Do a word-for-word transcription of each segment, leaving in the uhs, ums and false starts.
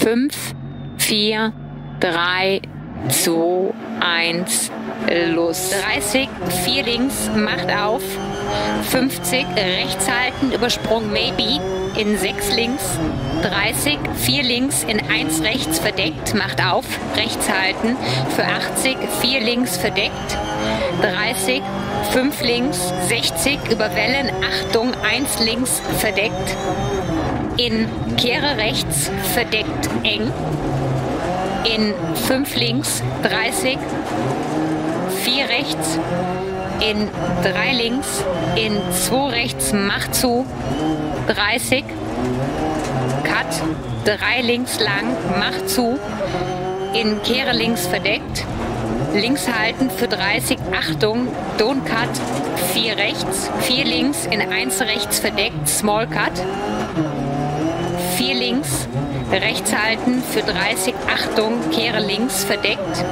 fünf, vier, drei, zwei, eins, los. dreißig, vier links, macht auf. fünfzig, rechts halten, Übersprung maybe, in sechs links. dreißig, vier links, in eins rechts, verdeckt, macht auf, rechts halten. Für achtzig, vier links, verdeckt. dreißig, fünf links, sechzig, über Wellen, Achtung, eins links, verdeckt. In Kehre rechts, verdeckt, eng. In fünf links, dreißig, vier rechts, in drei links, in zwei rechts, macht zu, dreißig, Cut, drei links lang, macht zu, in Kehre links verdeckt, links halten für dreißig, Achtung, Don't Cut, vier rechts, vier links, in eins rechts verdeckt, Small Cut, vier links, rechts halten für dreißig, Achtung, Kehre links verdeckt,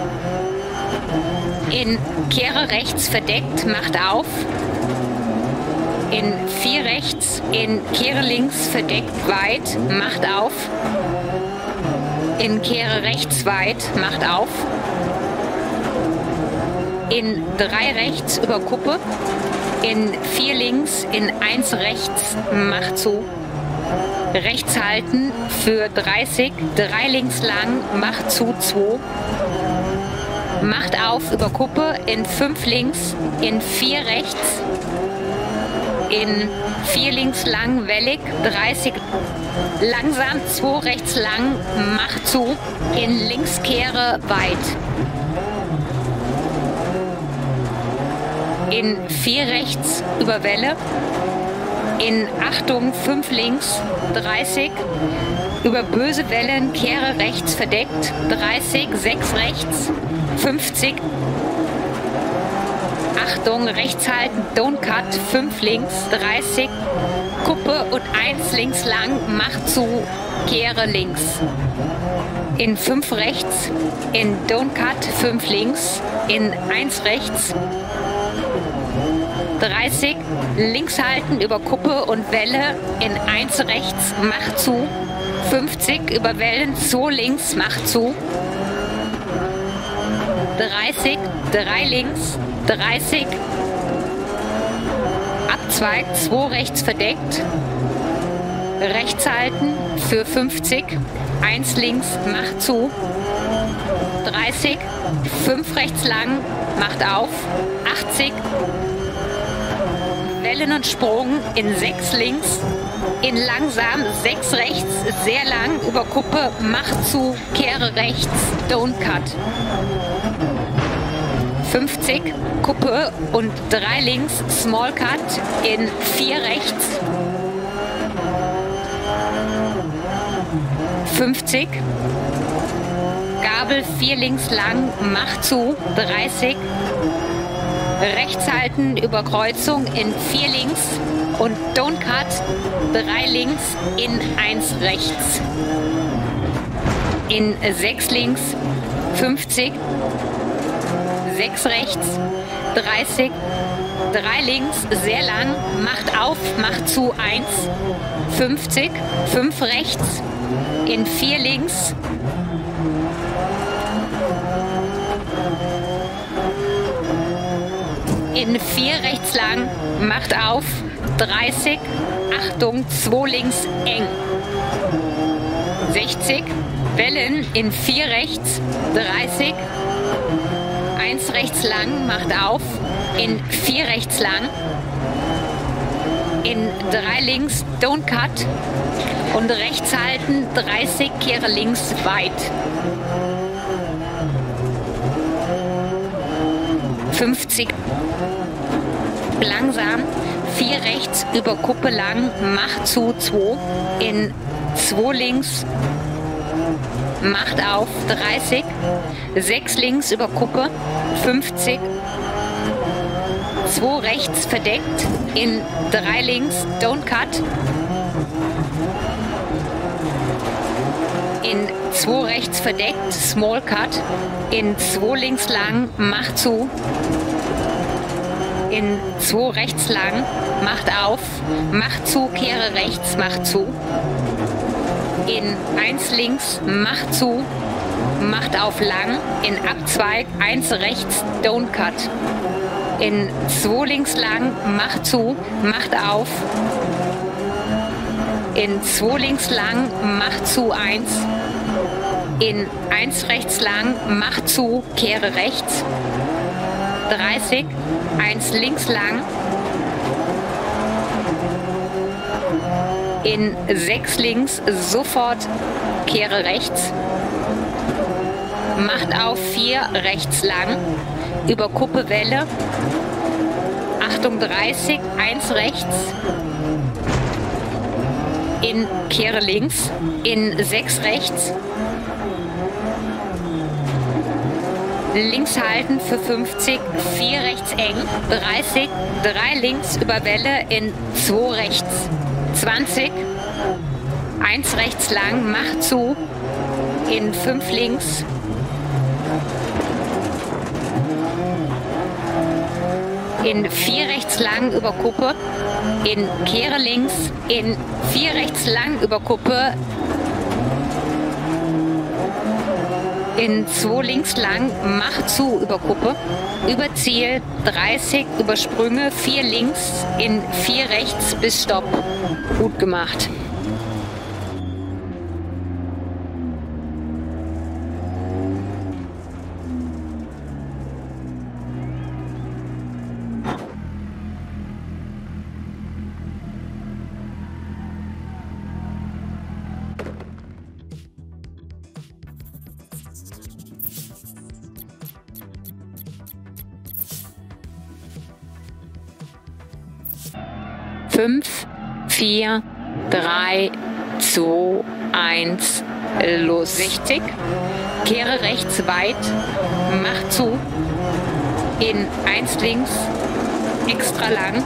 in Kehre rechts verdeckt, macht auf, in vier rechts, in Kehre links verdeckt, weit, macht auf, in Kehre rechts weit, macht auf, in drei rechts über Kuppe, in vier links, in eins rechts, macht zu, rechts halten für dreißig, drei links lang, macht zu, zwei, macht auf über Kuppe, in fünf links, in vier rechts, in vier links lang, wellig, dreißig, langsam, zwei rechts lang, macht zu, in Linkskehre weit. In vier rechts über Welle, in Achtung, fünf links, dreißig, über böse Wellen, Kehre rechts verdeckt, dreißig, sechs rechts, fünfzig, Achtung, rechts halten, Don't Cut, fünf links, dreißig, Kuppe und eins links lang, macht zu, Kehre links. In fünf rechts, in Don't Cut, fünf links, in eins rechts, dreißig, links halten über Kuppe und Welle, in eins rechts, macht zu, fünfzig, über Wellen, zwei links, macht zu, dreißig, drei links, dreißig, Abzweig, zwei rechts verdeckt, rechts halten für fünfzig, eins links, macht zu, dreißig, fünf rechts lang, macht auf, achtzig, Wellen und Sprung in sechs links, in langsam, sechs rechts, sehr lang, über Kuppe, macht zu, Kehre rechts, Don't Cut. fünfzig, Kuppe und drei links, Small Cut, in vier rechts. fünfzig, Gabel, vier links lang, macht zu, dreißig, rechts halten, über Kreuzung in vier links und Don't Cut, drei links, in eins rechts. In sechs links, fünfzig, sechs rechts, dreißig, drei links, sehr lang, macht auf, macht zu, eins, fünfzig, fünf rechts, in vier links, in vier rechts lang, macht auf, dreißig, Achtung, zwei links, eng, sechzig, Wellen, in vier rechts, dreißig, eins rechts lang, macht auf, in vier rechts lang, in drei links, Don't Cut und rechts halten, dreißig, Kehre links, weit. fünfzig, langsam, vier rechts, über Kuppe lang, macht zu, zwei, in zwei links, macht auf, dreißig, sechs links über Kuppe, fünfzig, zwei rechts verdeckt, in drei links, Don't Cut, in zwei rechts verdeckt, Small Cut, in zwei links lang, macht zu, in zwei rechts lang, macht auf, macht zu, Kehre rechts, macht zu, in eins links, macht zu, macht auf lang, in Abzweig, eins rechts, don't cut. In zwei links lang, macht zu, macht auf. In zwei links lang, macht zu, eins. In eins rechts lang, macht zu, kehre rechts. dreißig, eins links lang. In sechs links, sofort, kehre rechts. Macht auf vier rechts lang. Über Kuppe Welle. Achtung dreißig, eins rechts. In kehre links. In sechs rechts. Links halten für fünfzig, vier rechts eng. dreißig, drei links über Welle in zwei rechts. zwanzig, eins rechts lang, macht zu. In fünf links. In vier rechts lang über Kuppe, in kehre links, in vier rechts lang über Kuppe, in zwei links lang, macht zu über Kuppe, über Ziel, dreißig über Sprünge, vier links, in vier rechts bis Stopp. Gut gemacht. fünf, vier, drei, zwei, eins, los. sechzig. Kehre rechts weit, mach zu. In eins links, extra lang.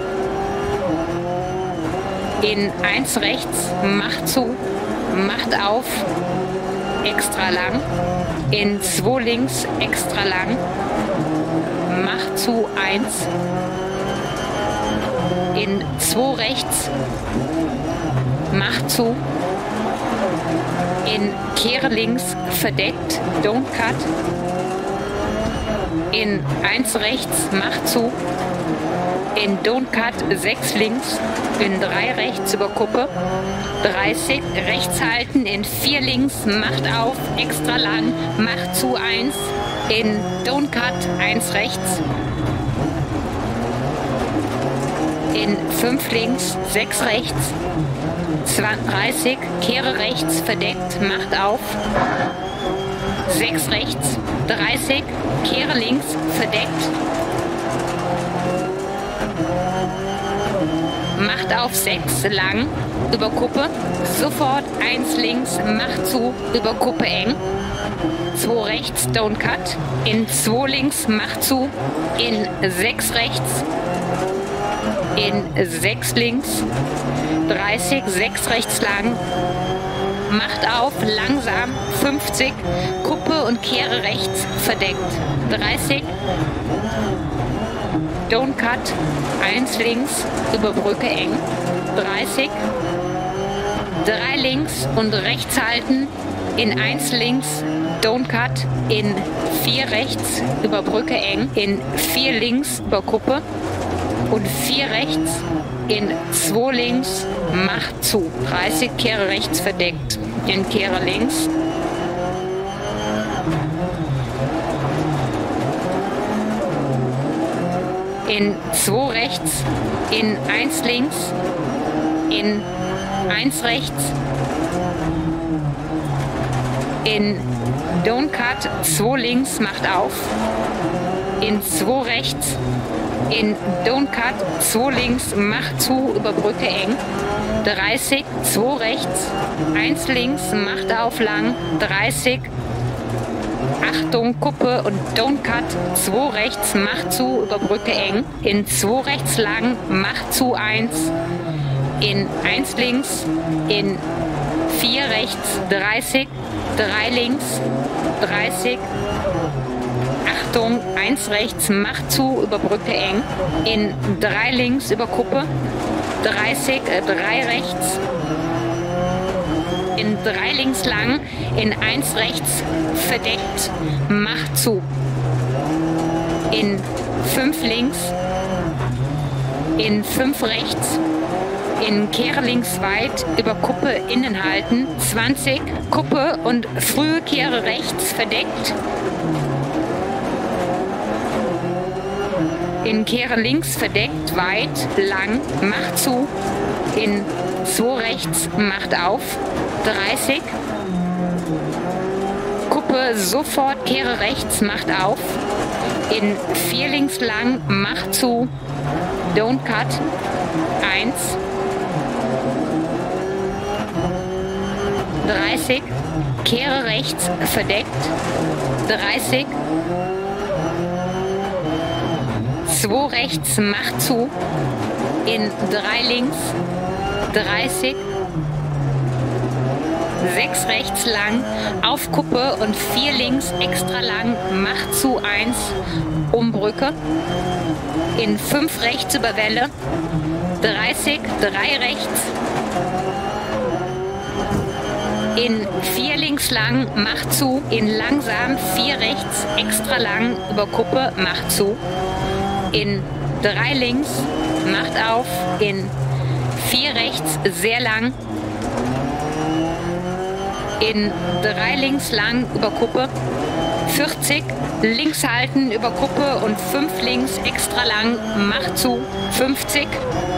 In eins rechts, macht zu, macht auf, extra lang. In zwei links, extra lang. Macht zu, eins. In zwei rechts, macht zu, in kehre links, verdeckt, don't cut, in eins rechts, macht zu, in don't cut, sechs links, in drei rechts über Kuppe, dreißig, rechts halten, in vier links, macht auf, extra lang, macht zu, eins, in don't cut, eins rechts, in fünf links, sechs rechts, dreißig, kehre rechts, verdeckt, macht auf, sechs rechts, dreißig, kehre links, verdeckt, macht auf sechs, lang, über Kuppe, sofort eins links, macht zu, über Kuppe eng, zwei rechts, don't cut, in zwei links, macht zu, in sechs rechts, in sechs links, dreißig, sechs rechts lang, macht auf, langsam, fünfzig, Kuppe und kehre rechts, verdeckt, dreißig, don't cut, eins links, über Brücke eng, dreißig, drei links und rechts halten, in eins links, don't cut, in vier rechts, über Brücke eng, in vier links, über Kuppe, und vier rechts, in zwei links, macht zu. dreißig, kehre rechts, verdeckt. In kehre links. In zwei rechts, in eins links, in eins rechts, in don't cut, zwei links, macht auf, in zwei rechts, in don't cut, zwei links, macht zu, über Brücke eng, dreißig, zwei rechts, eins links, macht auf lang, dreißig, Achtung, Kuppe und don't cut, zwei rechts, macht zu, über Brücke eng, in zwei rechts lang, macht zu, eins, in eins links, in vier rechts, dreißig, drei links, dreißig, Achtung, eins rechts, macht zu, über Brücke eng, in drei links, über Kuppe, dreißig, drei rechts, in drei links lang, in eins rechts verdeckt, macht zu. In fünf links, in fünf rechts, in Kehre links weit, über Kuppe innen halten, zwanzig, Kuppe und frühe Kehre rechts verdeckt. In Kehre links verdeckt, weit, lang, macht zu. In zwei rechts, macht auf, dreißig. Kuppe sofort, Kehre rechts, macht auf. In vier links lang, macht zu, don't cut, eins. dreißig, Kehre rechts, verdeckt, dreißig. zwei rechts, macht zu, in drei links, dreißig. sechs rechts lang, auf Kuppe und vier links extra lang, macht zu, eins, um Brücke. In fünf rechts über Welle, dreißig, drei rechts. In vier links lang, macht zu, in langsam vier rechts, extra lang, über Kuppe, macht zu. In drei links, macht auf, in vier rechts, sehr lang. In drei links lang, über Kuppe, vierzig, links halten, über Kuppe und fünf links, extra lang, macht zu, fünfzig.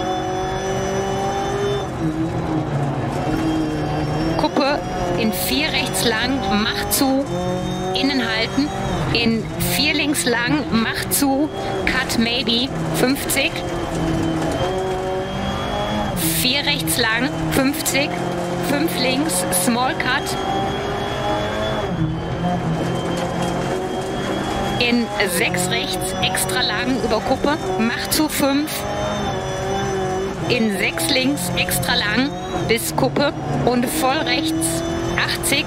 Kuppe in vier rechts lang, macht zu, innen halten, in vier links lang, macht zu, cut maybe, fünfzig, vier rechts lang, fünfzig, fünf links, small cut, in sechs rechts, extra lang, über Kuppe, macht zu, fünf, in sechs links, extra lang, bis Kuppe und voll rechts, achtzig,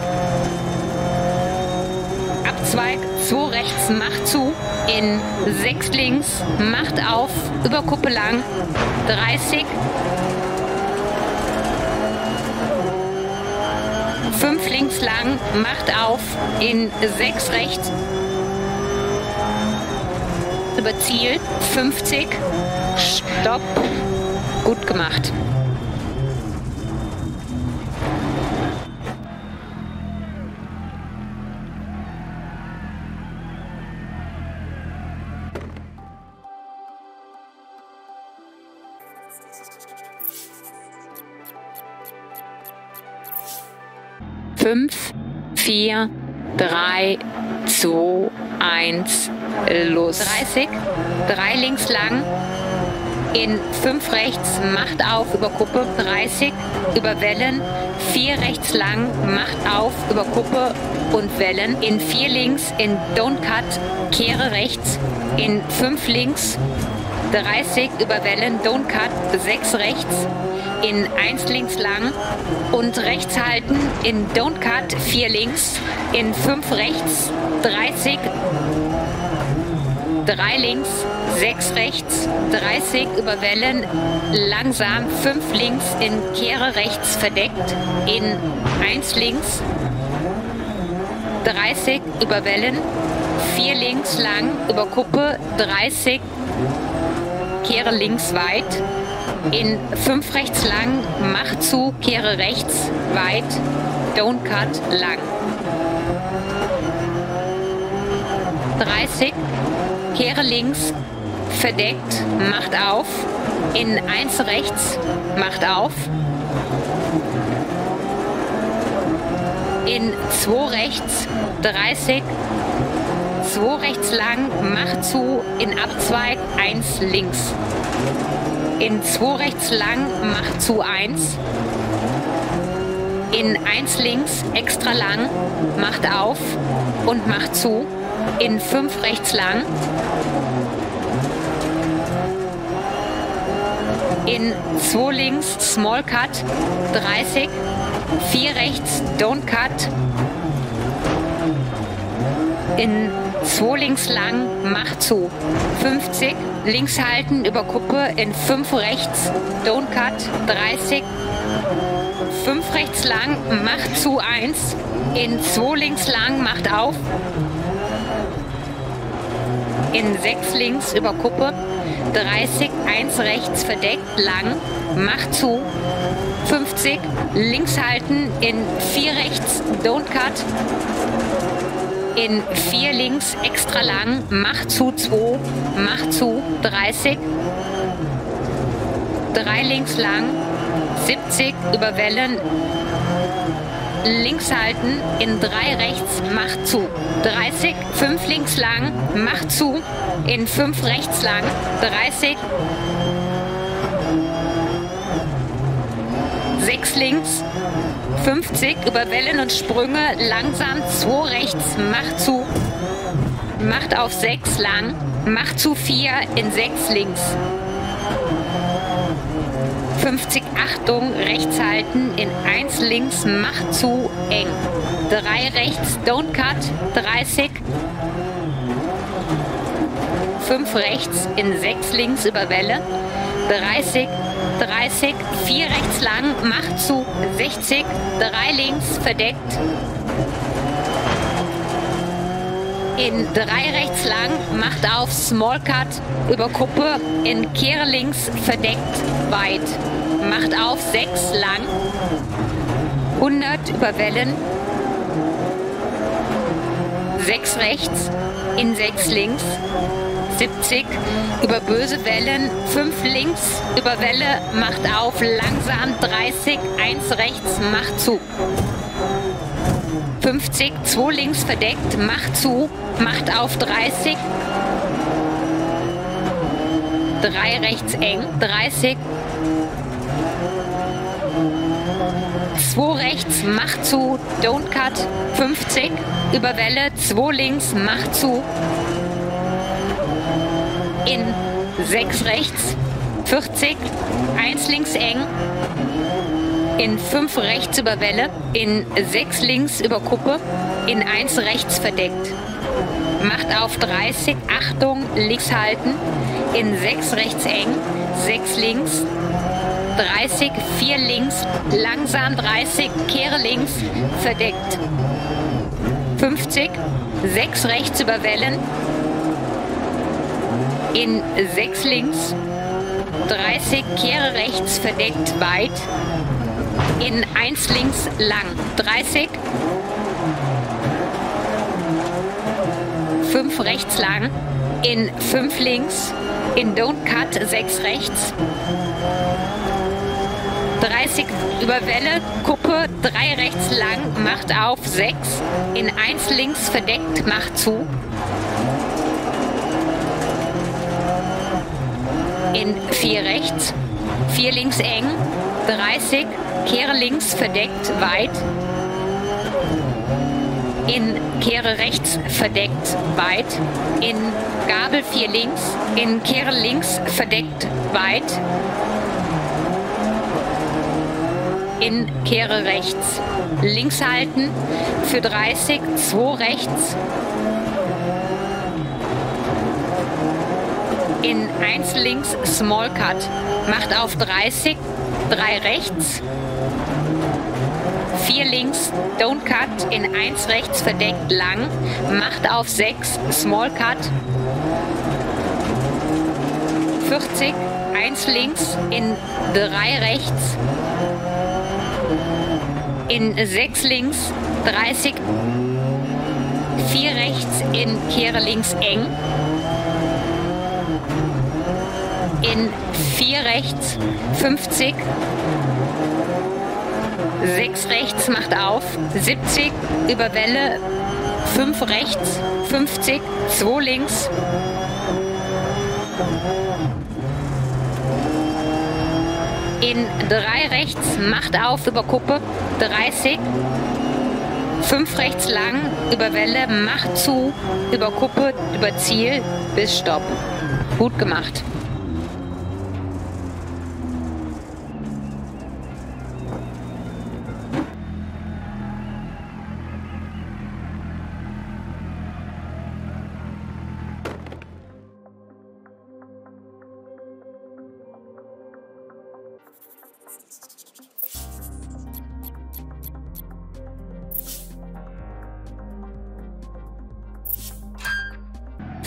Abzweig, zwei rechts, macht zu, in sechs links, macht auf, über Kuppe lang, dreißig, fünf links lang, macht auf, in sechs rechts, über Ziel, fünfzig, Stopp, gut gemacht. Fünf, vier, drei, zwei, eins, los. dreißig, drei links lang, in fünf rechts, macht auf, über Kuppe, dreißig, über Wellen, vier rechts lang, macht auf, über Kuppe und Wellen, in vier links, in don't cut, kehre rechts, in fünf links, dreißig, über Wellen, don't cut, sechs rechts, in eins links lang und rechts halten, in don't cut, vier links, in fünf rechts, dreißig, drei links, sechs rechts, dreißig, über Wellen, langsam, fünf links, in Kehre rechts, verdeckt, in eins links, dreißig, über Wellen, vier links lang, über Kuppe, dreißig, Kehre links weit, in fünf rechts lang, macht zu, kehre rechts, weit, don't cut, lang. dreißig, kehre links, verdeckt, macht auf, in eins rechts, macht auf, in zwei rechts, dreißig, zwei rechts lang, macht zu, in Abzweig, eins links. In zwei rechts lang, macht zu, eins. In eins links, extra lang, macht auf und macht zu. In fünf rechts lang. In zwei links, small cut, dreißig. vier rechts, don't cut. In zwei links lang, macht zu. fünfzig, links halten, über Kuppe, in fünf rechts, don't cut, dreißig, fünf rechts lang, macht zu, eins, in zwei links lang, macht auf, in sechs links, über Kuppe, dreißig, eins rechts, verdeckt, lang, macht zu, fünfzig, links halten, in vier rechts, don't cut, in vier links, extra lang, macht zu, zwei, macht zu, dreißig, drei links lang, siebzig, über Wellen, links halten, in drei rechts, macht zu, dreißig, fünf links lang, macht zu, in fünf rechts lang, dreißig, sechs links, fünfzig, über Wellen und Sprünge, langsam, zwei rechts, macht zu, macht auf sechs lang, macht zu vier, in sechs links, fünfzig, Achtung, rechts halten, in eins links, macht zu, eng, drei rechts, don't cut, dreißig, fünf rechts, in sechs links, über Welle, dreißig, dreißig, vier rechts lang, macht zu, sechzig, drei links, verdeckt, in drei rechts lang, macht auf, small cut, über Kuppe, in kehre links, verdeckt, weit, macht auf, sechs lang, hundert, über Wellen, sechs rechts, in sechs links, siebzig, über böse Wellen, fünf links, über Welle, macht auf, langsam, dreißig, eins rechts, macht zu. fünfzig, zwei links verdeckt, macht zu, macht auf, dreißig, drei rechts eng, dreißig, zwei rechts, macht zu, don't cut, fünfzig, über Welle, zwei links, macht zu, in sechs rechts, vierzig, eins links eng, in fünf rechts über Welle, in sechs links über Kuppe, in eins rechts verdeckt. Macht auf dreißig, Achtung, links halten, in sechs rechts eng, sechs links, dreißig, vier links, langsam dreißig, kehre links, verdeckt. fünfzig, sechs rechts über Wellen, in sechs links, dreißig, kehre rechts, verdeckt, weit, in eins links, lang, dreißig, fünf rechts lang, in fünf links, in don't cut, sechs rechts, dreißig über Welle, Kuppe, drei rechts lang, macht auf, sechs, in eins links, verdeckt, macht zu, in vier rechts, vier links eng, dreißig, kehre links, verdeckt, weit, in kehre rechts, verdeckt, weit, in Gabel vier links, in kehre links, verdeckt, weit, in kehre rechts, links halten, für dreißig, zwei rechts, in eins links, small cut, macht auf dreißig, drei rechts, vier links, don't cut, in eins rechts, verdeckt, lang, macht auf sechs, small cut, vierzig, eins links, in drei rechts, in sechs links, dreißig, vier rechts, in kehre links eng, in vier rechts, fünfzig, sechs rechts, macht auf, siebzig, über Welle, fünf rechts, fünfzig, zwei links, in drei rechts, macht auf, über Kuppe, dreißig, fünf rechts lang, über Welle, macht zu, über Kuppe, über Ziel, bis Stopp. Gut gemacht.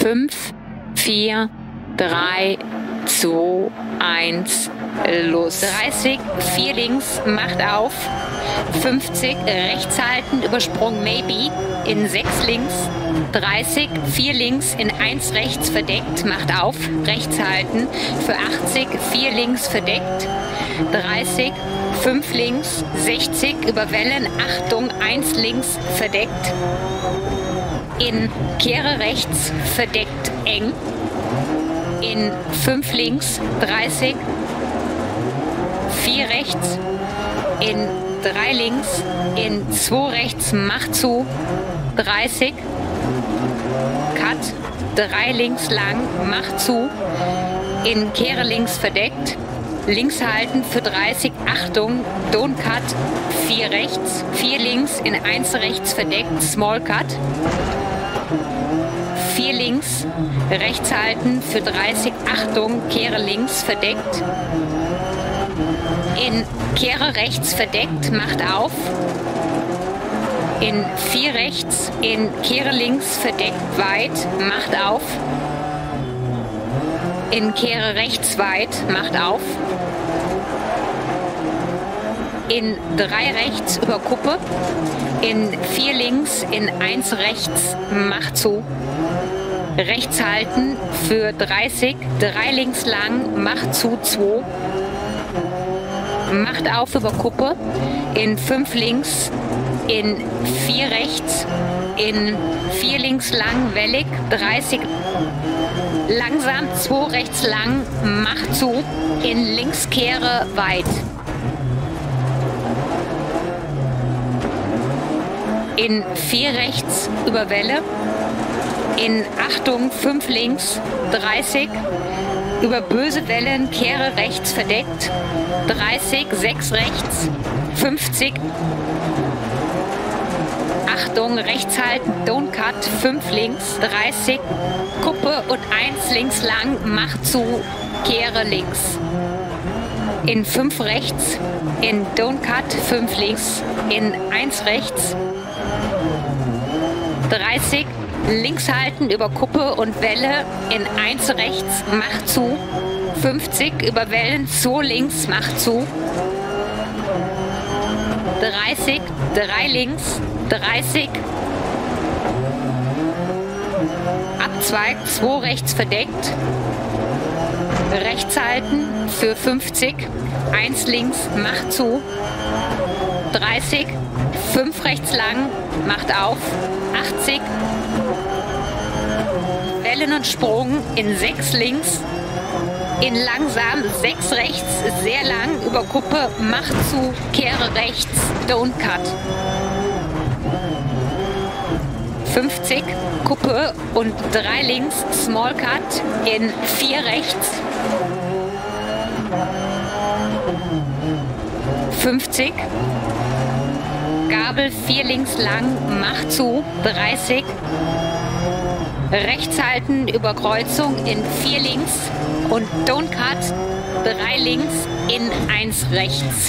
fünf, vier, drei, zwei, eins, los. dreißig, vier links, macht auf. fünfzig, rechts halten, Übersprung maybe, in sechs links. dreißig, vier links, in eins rechts, verdeckt, macht auf. Rechts halten, für achtzig, vier links, verdeckt. dreißig, fünf links, sechzig, über Wellen, Achtung, eins links, verdeckt. In Kehre rechts, verdeckt, eng. In fünf links, dreißig, vier rechts, in drei links, in zwei rechts, macht zu, dreißig, Cut, drei links lang, macht zu, in Kehre links verdeckt, links halten für dreißig, Achtung, Don't Cut, vier rechts, vier links, in eins rechts verdeckt, Small Cut, vier links, rechts halten für dreißig, Achtung, Kehre links verdeckt, in Kehre rechts verdeckt, macht auf, in vier rechts, in Kehre links verdeckt, weit, macht auf, in Kehre rechts weit, macht auf, in drei rechts über Kuppe, in vier links, in eins rechts, macht zu, rechts halten für dreißig, drei links lang, macht zu, zwei, macht auf über Kuppe, in fünf links, in vier rechts, in vier links lang, wellig, dreißig, langsam, zwei rechts lang, macht zu, in links Kehre weit. In vier rechts über Welle, in Achtung, fünf links, dreißig, über böse Wellen, Kehre rechts verdeckt, dreißig, sechs rechts, fünfzig, Achtung, rechts halten, Don't Cut, fünf links, dreißig, Kuppe und eins links lang, macht zu, Kehre links. In fünf rechts, in Don't Cut, fünf links, in eins rechts, dreißig, links halten über Kuppe und Welle, in eins rechts, macht zu, fünfzig, über Wellen, zwei links, macht zu, dreißig, drei links, dreißig, Abzweig, zwei rechts verdeckt, rechts halten für fünfzig, eins links, macht zu, dreißig, fünf rechts lang, macht auf, achtzig, Wellen und Sprung in sechs links, in langsam, sechs rechts, sehr lang, über Kuppe, macht zu, Kehre rechts, Don't Cut. fünfzig, Kuppe und drei links, Small Cut, in vier rechts. fünfzig, Gabel, vier links lang, macht zu, dreißig, rechts halten, über Kreuzung in vier links und Don't Cut, drei links, in eins rechts.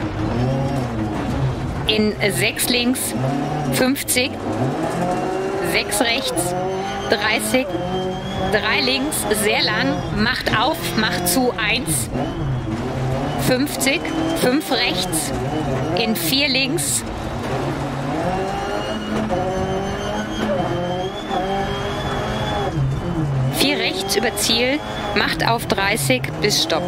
In sechs links, fünfzig, sechs rechts, dreißig, drei links, sehr lang, macht auf, macht zu, eins, fünfzig, fünf rechts, in vier links, vier rechts über Ziel, macht auf dreißig bis Stopp.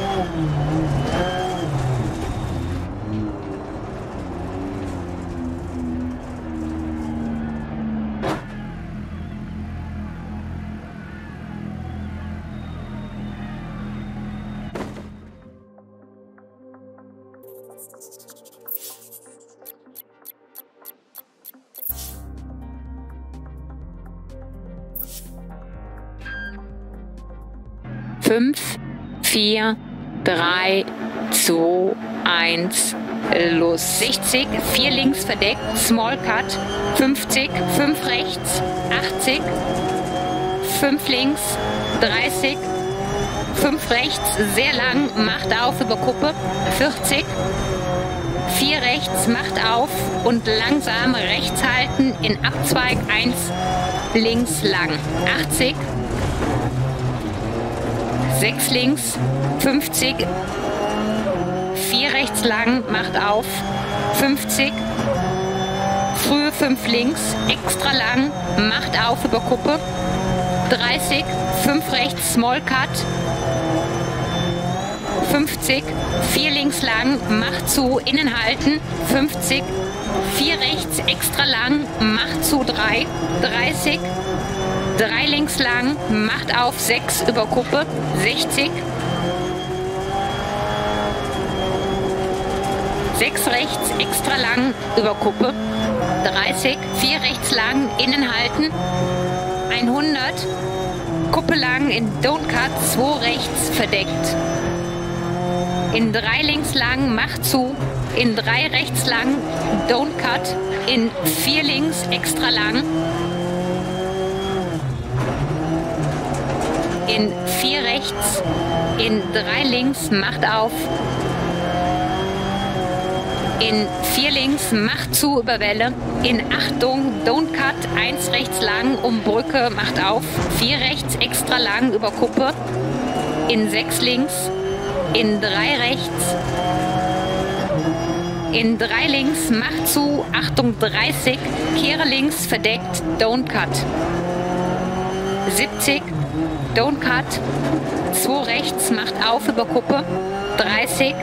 fünf, vier, drei, zwei, eins, los. sechzig, vier links verdeckt, Small Cut, fünfzig, fünf rechts, achtzig, fünf links, dreißig, fünf rechts, sehr lang, macht auf über Kuppe, vierzig, vier rechts, macht auf und langsam rechts halten in Abzweig eins, links lang, achtzig, sechs links, fünfzig, vier rechts lang, macht auf, fünfzig, frühe fünf links, extra lang, macht auf über Kuppe, dreißig, fünf rechts, Small Cut, fünfzig, vier links lang, macht zu, innen halten, fünfzig, vier rechts, extra lang, macht zu, drei, dreißig, drei links lang, macht auf, sechs über Kuppe, sechzig, sechs rechts, extra lang, über Kuppe, dreißig, vier rechts lang, innen halten, hundert, Kuppe lang in Don't Cut, zwei rechts, verdeckt, in drei links lang, macht zu, in drei rechts lang, Don't Cut, in vier links, extra lang, in vier rechts, in drei links, macht auf, in vier links, macht zu über Welle, in Achtung, Don't Cut, eins rechts lang, um Brücke, macht auf, vier rechts, extra lang über Kuppe, in sechs links, in drei rechts, in drei links, macht zu, Achtung, dreißig, kehre links, verdeckt, Don't Cut, siebzig, Don't Cut, zwei rechts, macht auf über Kuppe, dreißig,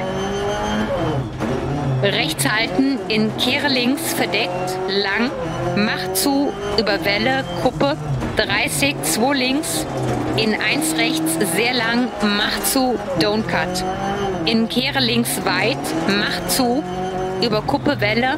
rechts halten, in kehre links, verdeckt, lang, macht zu, über Welle, Kuppe, dreißig, zwei links, in eins rechts, sehr lang, macht zu, Don't Cut, in kehre links, weit, macht zu, über Kuppe, Welle,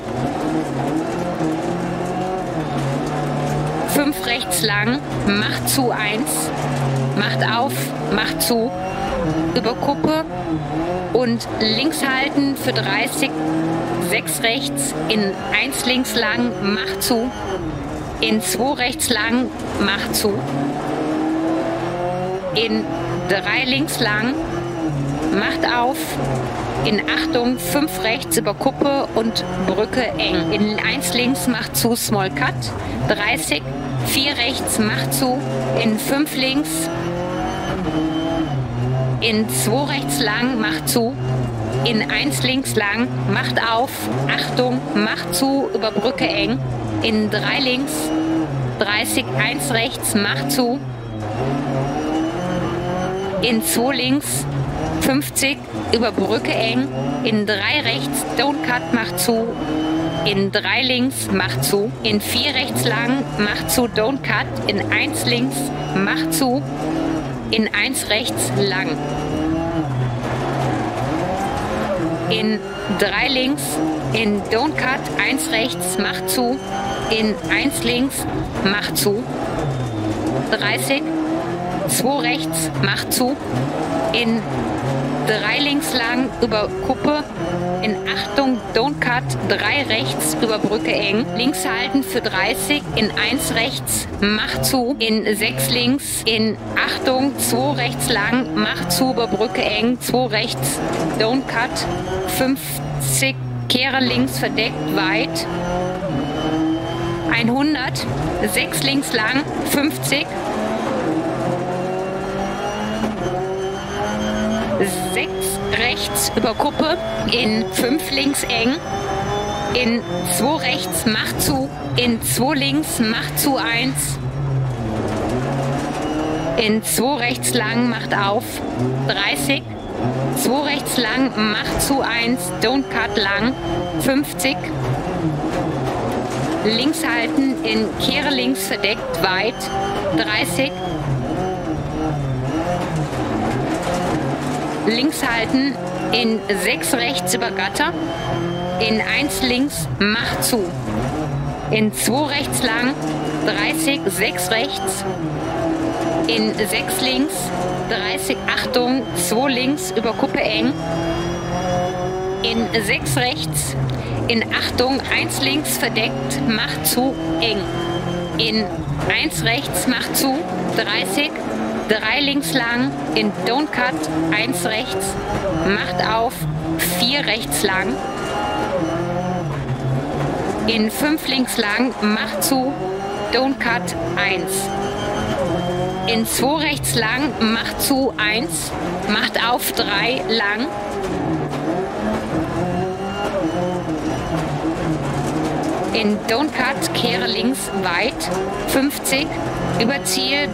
fünf rechts lang, macht zu, eins, macht auf, macht zu, über Kuppe und links halten für dreißig, sechs rechts, in eins links lang, macht zu, in zwei rechts lang, macht zu, in drei links lang, macht auf, in Achtung, fünf rechts über Kuppe und Brücke eng, in eins links, macht zu, Small Cut, dreißig, vier rechts, macht zu, in fünf links, in zwei rechts lang, macht zu, in eins links lang, macht auf, Achtung, macht zu, über Brücke eng, in drei links, dreißig, eins rechts, macht zu, in zwei links, fünfzig, über Brücke eng, in drei rechts, Don't Cut, macht zu, in drei links, macht zu, in vier rechts lang, macht zu, Don't Cut, in eins links, macht zu, in eins rechts, lang, in drei links, in Don't Cut, eins rechts, macht zu, in eins links, macht zu, dreißig, zwei rechts, macht zu, in drei links lang, über Kuppe, in Achtung, Don't Cut, drei rechts, über Brücke eng, links halten für dreißig, in eins rechts, macht zu, in sechs links, in Achtung, zwei rechts lang, macht zu, über Brücke eng, zwei rechts, Don't Cut, fünfzig, kehre links, verdeckt, weit, hundert, sechs links lang, fünfzig, sechs rechts über Kuppe, in fünf links eng, in zwei rechts, macht zu, in zwei links, macht zu, eins, in zwei rechts lang, macht auf, dreißig, zwei rechts lang, macht zu, eins, Don't Cut, lang, fünfzig, links halten, in kehre links, verdeckt, weit, dreißig, links halten, in sechs rechts über Gatter, in eins links, macht zu, in zwei rechts lang, dreißig, sechs rechts, in sechs links, dreißig, Achtung, zwei links, über Kuppe eng, in sechs rechts, in Achtung, eins links, verdeckt, macht zu, eng, in eins rechts, macht zu, dreißig, drei links lang, in Don't Cut, eins rechts, macht auf, vier rechts lang, in fünf links lang, macht zu, Don't Cut eins. In zwei rechts lang, macht zu eins, macht auf drei lang. In Don't Cut, kehre links weit, fünfzig, über Ziel.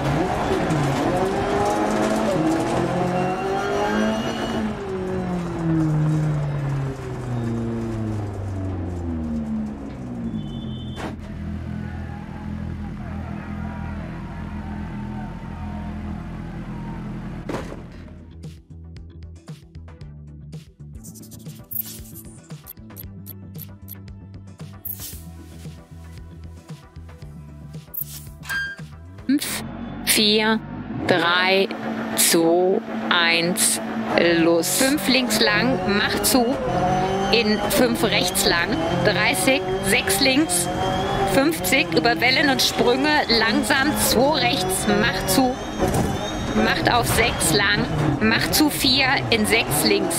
fünf, vier, drei, zwei, eins, los. fünf links lang, macht zu. In fünf rechts lang, dreißig, sechs links, fünfzig, über Wellen und Sprünge, langsam, zwei rechts, macht zu. Macht auf sechs lang, macht zu vier, in sechs links.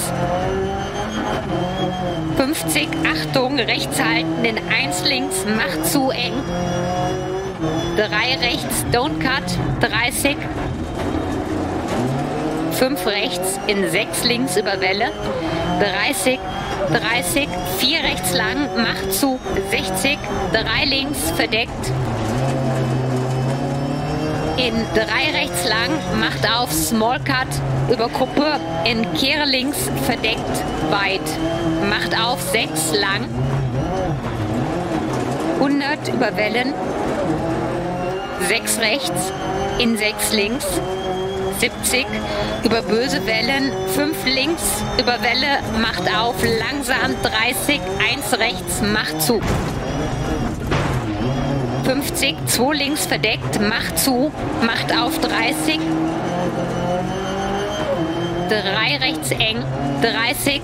fünfzig, Achtung, rechts halten, in eins links, macht zu eng. drei rechts, Don't Cut, dreißig. fünf rechts, in sechs links über Welle, dreißig, dreißig, vier rechts lang, macht zu, sechzig, drei links, verdeckt. In drei rechts lang, macht auf, Small Cut, über Kuppe, in kehre links, verdeckt, weit. Macht auf, sechs lang, hundert über Wellen, sechs rechts, in sechs links, siebzig, über böse Wellen, fünf links, über Welle, macht auf, langsam, dreißig, eins rechts, macht zu. fünfzig, zwei links verdeckt, macht zu, macht auf, dreißig, drei rechts eng, dreißig,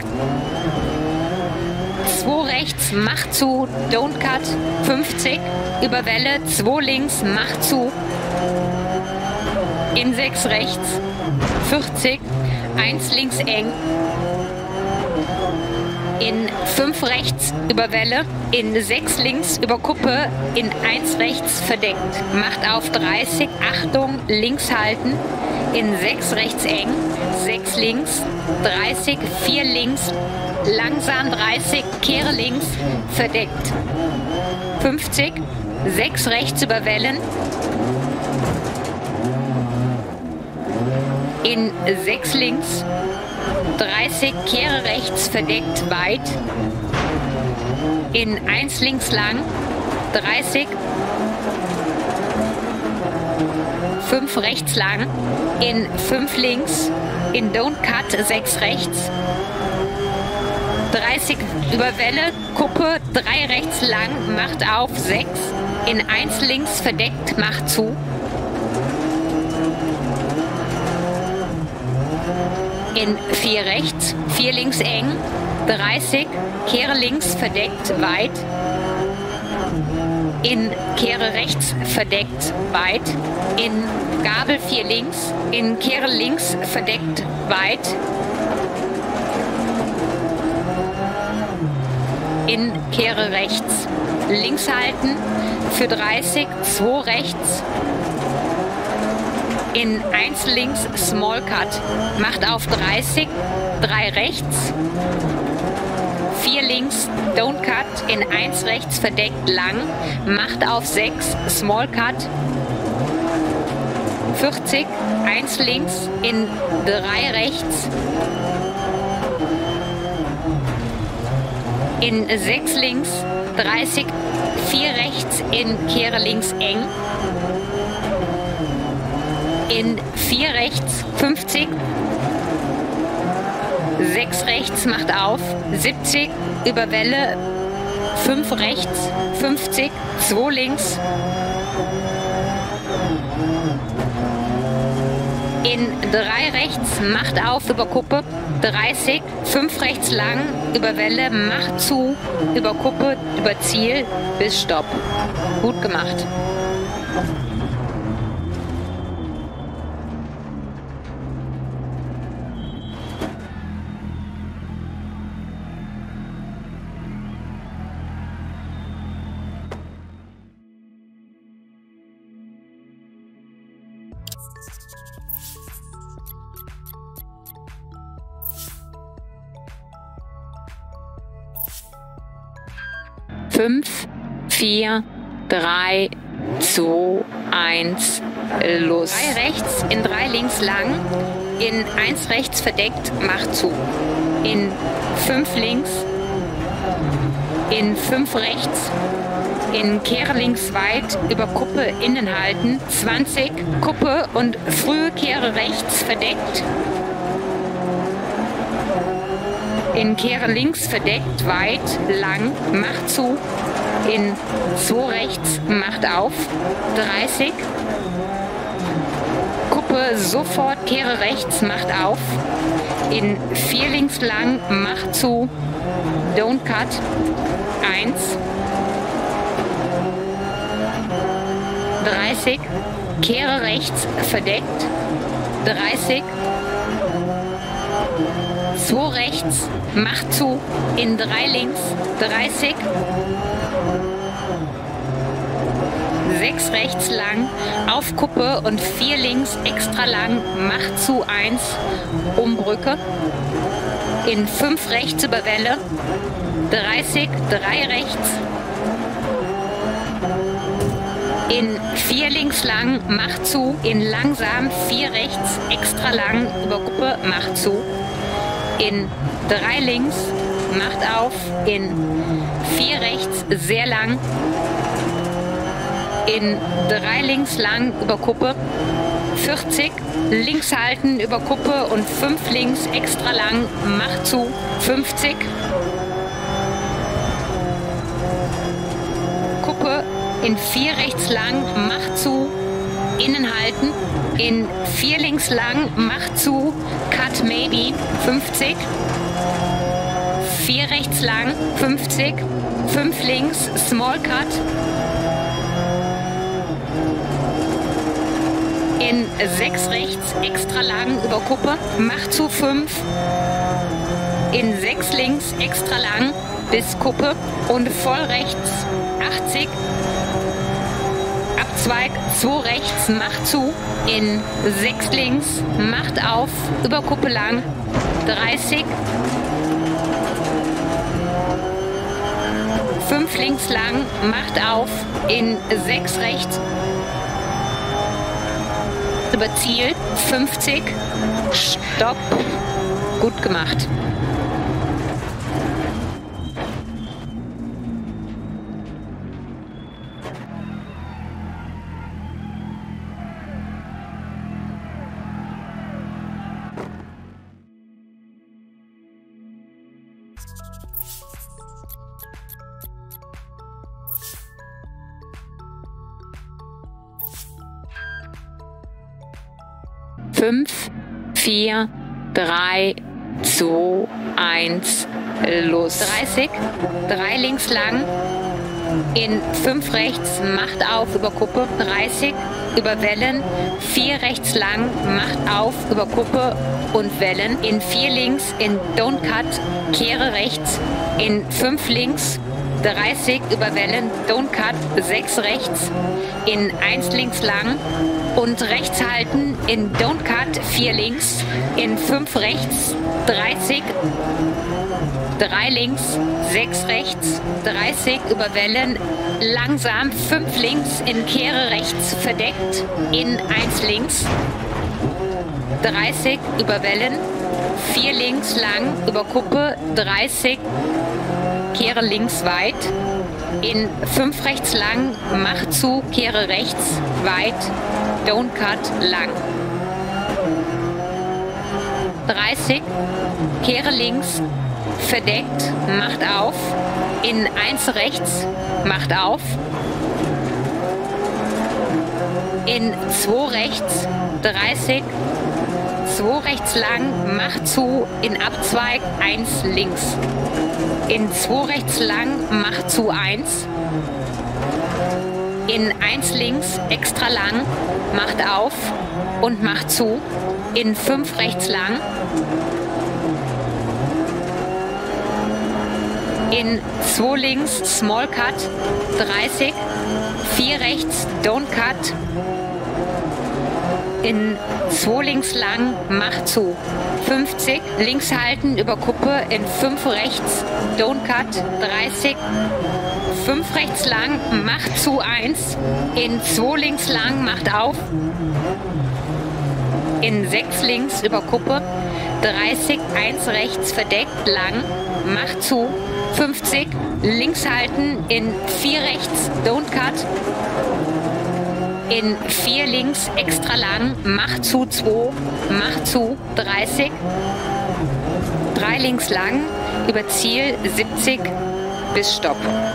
zwei rechts, macht zu, Don't Cut, fünfzig, über Welle, zwei links, macht zu, in sechs rechts, vierzig, eins links eng, in fünf rechts über Welle, in sechs links über Kuppe, in eins rechts verdeckt, macht auf dreißig, Achtung, links halten, in sechs rechts eng, sechs links, dreißig, vier links, langsam dreißig, kehre links, verdeckt, fünfzig, sechs rechts über Wellen, in sechs links, dreißig, kehre rechts, verdeckt, weit, in eins links lang, dreißig, fünf rechts lang, in fünf links, in Don't Cut, sechs rechts, dreißig über Welle, Kuppe, drei rechts lang, macht auf, sechs, in eins links, verdeckt, macht zu. In vier rechts, vier links eng, dreißig, kehre links, verdeckt, weit. In kehre rechts, verdeckt, weit. In Gabel vier links, in kehre links, verdeckt, weit. In kehre rechts, links halten, für dreißig, zwei rechts. In eins links, Small Cut, macht auf dreißig, drei rechts, vier links, Don't Cut, in eins rechts, verdeckt, lang, macht auf sechs, Small Cut, vierzig, eins links, in drei rechts, in sechs links, dreißig, vier rechts, in kehre links eng, in vier rechts, fünfzig, sechs rechts, macht auf, siebzig, über Welle, fünf rechts, fünfzig, zwei links, in drei rechts, macht auf, über Kuppe, dreißig, fünf rechts lang, über Welle, macht zu, über Kuppe, über Ziel, bis Stopp. Gut gemacht. fünf, vier, drei, zwei, eins, los. drei rechts, in drei links lang, in eins rechts verdeckt, macht zu. In fünf links, in fünf rechts, in Kehre links weit, über Kuppe innen halten, zwanzig, Kuppe und frühe Kehre rechts verdeckt. In Kehre links verdeckt, weit, lang, macht zu. In zwei rechts, macht auf, dreißig. Kuppe sofort, Kehre rechts, macht auf. In vier links lang, macht zu. Don't cut, eins. dreißig, Kehre rechts, verdeckt, dreißig. zwei rechts, macht zu, in drei links, dreißig. sechs rechts lang, auf Kuppe und vier links extra lang, macht zu, eins, Umbrücke. In fünf rechts über Welle, dreißig, drei rechts. In vier links lang, macht zu, in langsam, vier rechts, extra lang, über Kuppe, macht zu. In drei links, macht auf, in vier rechts, sehr lang. In drei links lang, über Kuppe, vierzig, links halten, über Kuppe und fünf links, extra lang, macht zu, fünfzig. Kuppe, in vier rechts lang, macht zu, innen halten, in vier links lang, macht zu, cut maybe, fünfzig, vier rechts lang, fünfzig, fünf links, small cut, in sechs rechts, extra lang, über Kuppe, macht zu, fünf, in sechs links, extra lang, bis Kuppe und voll rechts, achtzig, Abzweig, zwei rechts, macht zu, in sechs links, macht auf, über Kuppe lang, dreißig, fünf links lang, macht auf, in sechs rechts, über Ziel, fünfzig, Stopp, gut gemacht. fünf, vier, drei, zwei, eins, los. dreißig, drei links lang, in fünf rechts, macht auf, über Kuppe, dreißig, über Wellen, vier rechts lang, macht auf, über Kuppe und Wellen, in vier links, in Don't Cut, Kehre rechts, in fünf links, dreißig, über Wellen, Don't Cut, sechs rechts, in eins links lang und rechts halten, in Don't Cut, vier links, in fünf rechts, dreißig, drei links, sechs rechts, dreißig, über Wellen, langsam, fünf links, in Kehre rechts, verdeckt, in eins links, dreißig, über Wellen, vier links lang, über Kuppe, dreißig, Kehre links weit, in fünf rechts lang, macht zu, Kehre rechts, weit, Don't Cut, lang. dreißig, Kehre links, verdeckt, macht auf, in eins rechts, macht auf, in zwei rechts, dreißig, zwei rechts lang, macht zu, in Abzweig, eins links. In zwei rechts lang, macht zu, eins. In eins links, extra lang, macht auf und macht zu. In fünf rechts lang. In zwei links, small cut, dreißig. vier rechts, don't cut. In zwei links lang, macht zu, fünfzig, links halten, über Kuppe, in fünf rechts, don't cut, dreißig, fünf rechts lang, macht zu eins, in zwei links lang, macht auf, in sechs links über Kuppe, dreißig, eins rechts verdeckt, lang, macht zu, fünfzig, links halten, in vier rechts, don't cut, in vier links extra lang, macht zu zwei, macht zu, dreißig, drei links lang, über Ziel, siebzig, bis Stopp.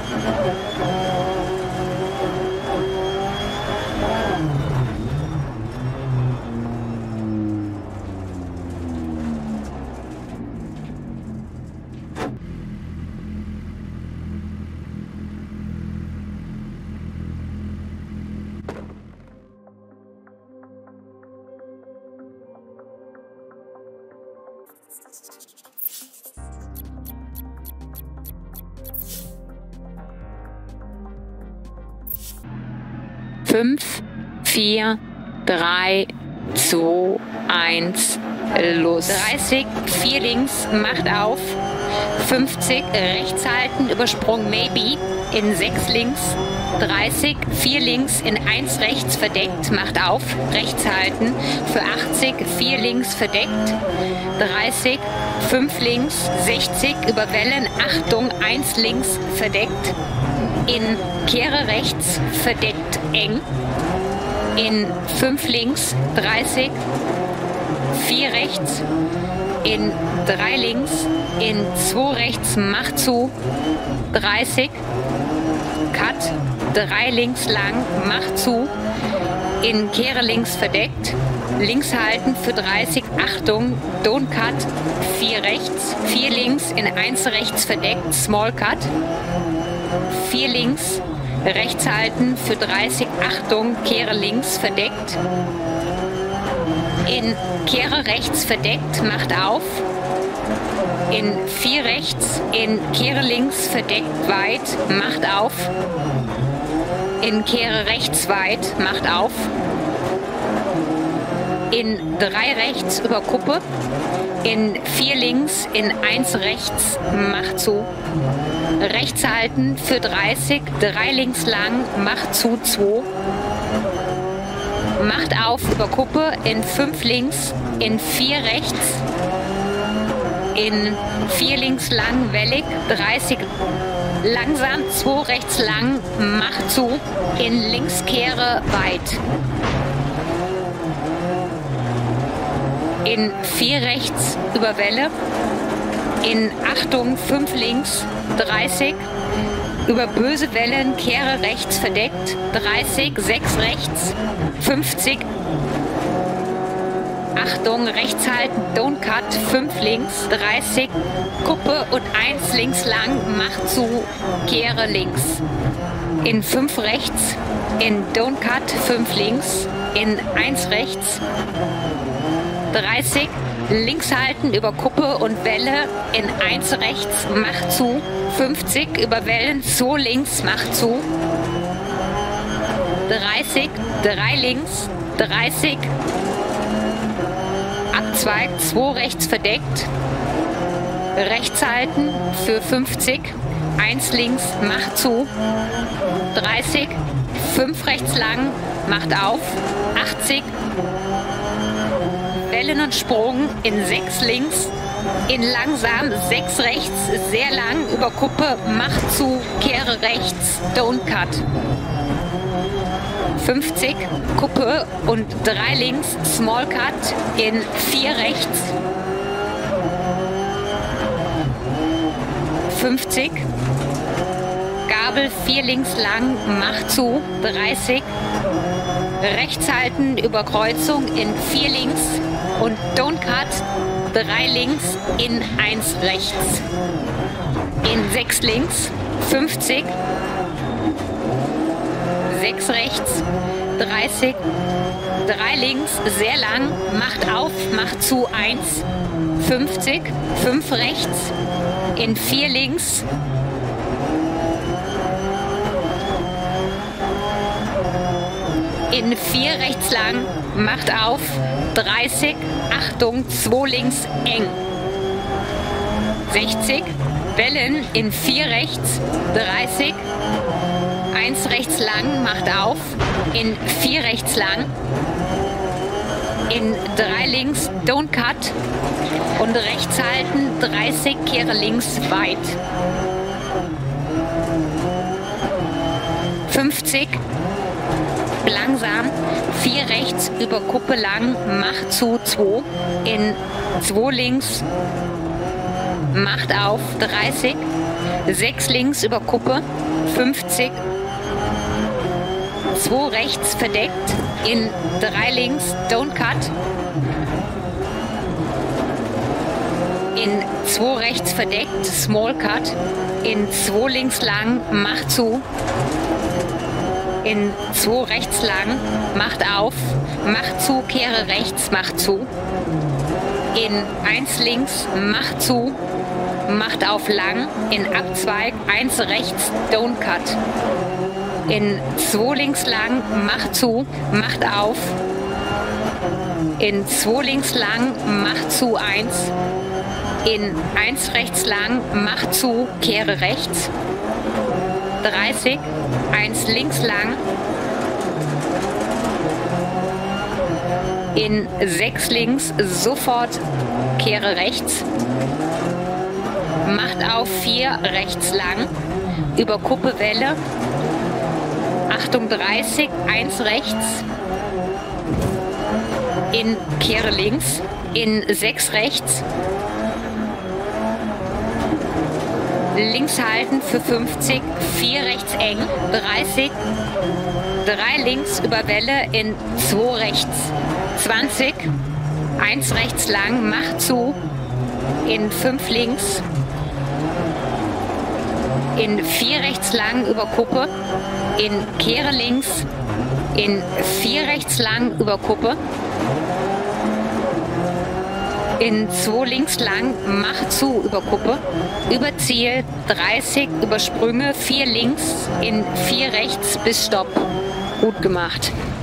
Fünf, vier, drei, zwei, eins, los. dreißig, vier links, macht auf. fünfzig, rechts halten, Übersprung maybe, in sechs links. dreißig, vier links, in eins rechts verdeckt, macht auf, rechts halten. Für achtzig, vier links verdeckt. dreißig, fünf links, sechzig, über Wellen, Achtung, eins links verdeckt. In Kehre rechts, verdeckt eng, in fünf links, dreißig, vier rechts, in drei links, in zwei rechts, macht zu, dreißig, cut, drei links lang, macht zu, in Kehre links verdeckt, links halten für dreißig, Achtung, don't cut, vier rechts, vier links, in eins rechts verdeckt, small cut, vier links, rechts halten für dreißig, Achtung, Kehre links verdeckt, in Kehre rechts verdeckt, macht auf, in vier rechts, in Kehre links verdeckt, weit, macht auf, in Kehre rechts weit, macht auf, in drei rechts über Kuppe, in vier links, in eins rechts, macht zu, rechts halten für dreißig, drei links lang, macht zu zwei, macht auf über Kuppe, in fünf links, in vier rechts, in vier links lang, wellig, dreißig, langsam, zwei rechts lang, macht zu, in links Kehre weit. In vier rechts über Welle, in Achtung, fünf links, dreißig, über böse Wellen, Kehre rechts verdeckt, dreißig, sechs rechts, fünfzig, Achtung, rechts halten, don't cut, fünf links, dreißig, Kuppe und eins links lang, macht zu, Kehre links. In fünf rechts, in don't cut, fünf links, in eins rechts, dreißig, links halten über Kuppe und Welle, in eins rechts, macht zu, fünfzig, über Wellen, zwei links, macht zu, dreißig, drei links, dreißig, abzweigt, zwei rechts verdeckt, rechts halten für fünfzig, eins links, macht zu, dreißig, fünf rechts lang, macht auf, achtzig, Wellen und Sprung, in sechs links, in langsam, sechs rechts, sehr lang, über Kuppe, macht zu, Kehre rechts, don't cut. fünfzig, Kuppe und drei links, small cut, in vier rechts, fünfzig, Gabel, vier links lang, macht zu, dreißig, rechts halten, über Kreuzung, in vier links und don't cut, drei links, in eins rechts, in sechs links, fünfzig, sechs rechts, dreißig, drei links, sehr lang, macht auf, macht zu, eins, fünfzig, fünf rechts, in vier links, in vier rechts lang, macht auf, dreißig, Achtung, zwei links, eng, sechzig, Wellen in vier rechts, dreißig, eins rechts lang, macht auf, in vier rechts lang, in drei links, don't cut und rechts halten, dreißig, kehre links, weit. fünfzig, langsam, vier rechts, über Kuppe lang, macht zu, zwei, in zwei links, macht auf, dreißig, sechs links über Kuppe, fünfzig, zwei rechts verdeckt, in drei links, don't cut, in zwei rechts verdeckt, small cut, in zwei links lang, macht zu, in zwei rechts lang, macht auf, macht zu, kehre rechts, macht zu, in eins links, macht zu, macht auf lang, in Abzweig, eins rechts, don't cut, in zwei links lang, macht zu, macht auf, in zwei links lang, macht zu, eins, in eins rechts lang, macht zu, kehre rechts, dreißig, eins links lang, in sechs links, sofort kehre rechts, macht auf, vier rechts lang, über Kuppe Welle, Achtung dreißig, eins rechts, in kehre links, in sechs rechts, links halten für fünfzig, vier rechts eng, dreißig, drei links über Welle in zwei rechts, zwanzig, eins rechts lang, macht zu, in fünf links, in vier rechts lang über Kuppe, in kehre links, in vier rechts lang über Kuppe, in zwei links lang, macht zu über Kuppe, über Ziel, dreißig, über Sprünge, vier links, in vier rechts bis Stopp. Gut gemacht.